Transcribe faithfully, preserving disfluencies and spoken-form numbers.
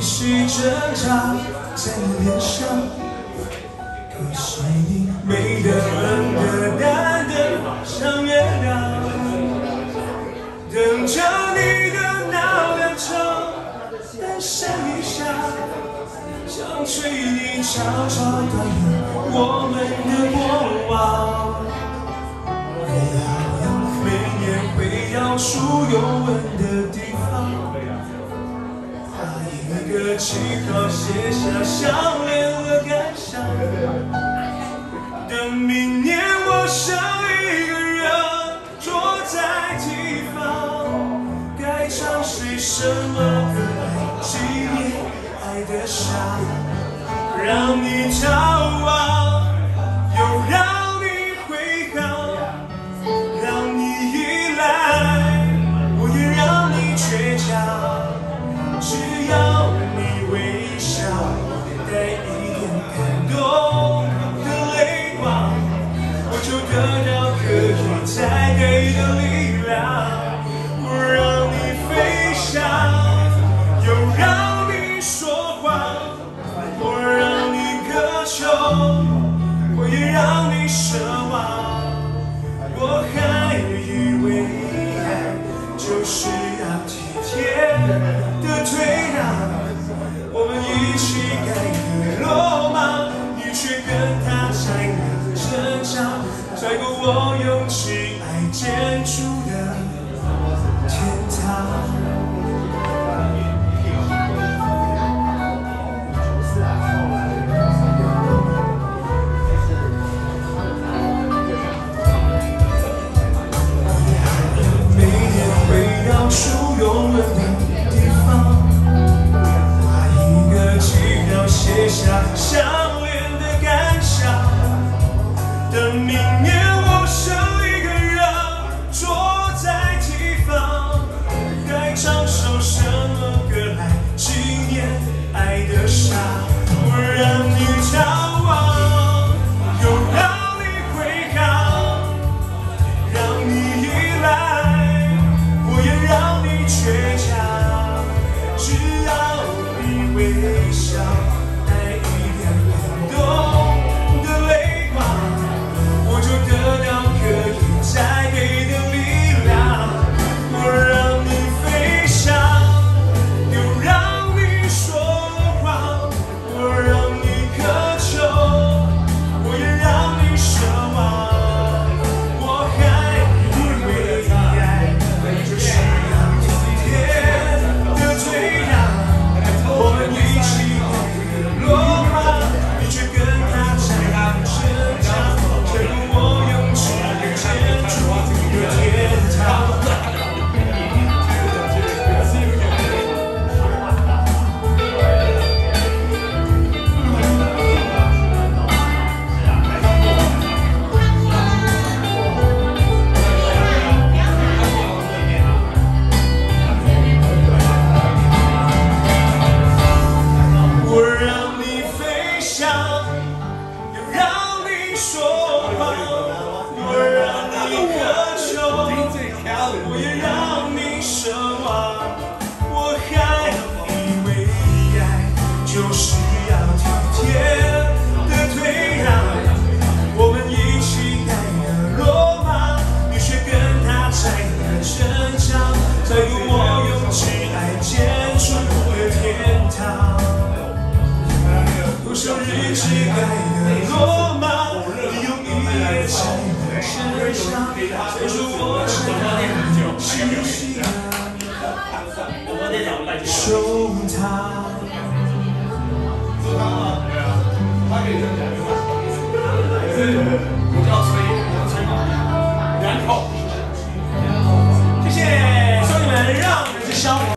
继续挣扎在你脸上。可惜你美得很的淡的像月亮，等着你的那辆车诞生一下，像吹笛悄悄断了我们的过往。每年会要出有吻的地方，把一个记号写下相恋的感想。等明年我剩一个人坐在地方，该唱谁什么歌来纪念爱的傻，让你眺望，又让你回航，让你依赖，我也让你倔强。只要你微笑，带一点感动的泪光，我就得到可以再给的力量。我让你飞翔，又让你说谎，我让你渴求，我也让你奢望。我还以为爱就是要体贴的退让，我们一起改革罗马，你却跟他拆了成长，踩过我用挚爱建筑的天堂。出永远的地方，把一个记号写下相恋的感想。等明年我剩一个人坐在地方，该唱首什么歌来纪念爱的傻？我让你眺望，又让你回航，让你依赖，让你倔强，只要你微笑，带一点感动的泪光，我就得到可以再给的力量。我让你飞翔，又让你说谎，我让你渴求，我也让你奢望。我还以为爱就是我也让你奢望，我还以为爱就是要体贴的退让，我们一起改了罗马，你却跟他拆了城墙，才有我用挚爱建筑的天堂。多少日子改了罗马，你用一夜拆了城墙，才说我真爱。收它。谢谢兄弟们，让我们消。